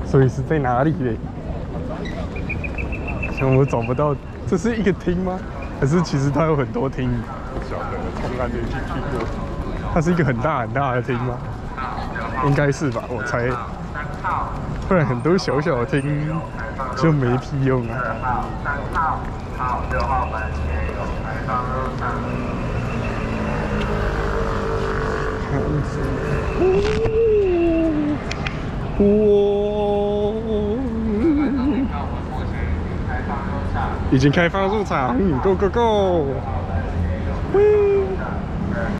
所以是在哪里嘞？像我找不到，这是一个厅吗？还是其实它有很多厅？不晓得，从来没进去过。它是一个很大很大的厅吗？应该是吧，我猜。不然很多小小的厅就没屁用啊。 好，6号门也有开放入场。 已经开放入场 ，Go Go Go！喂。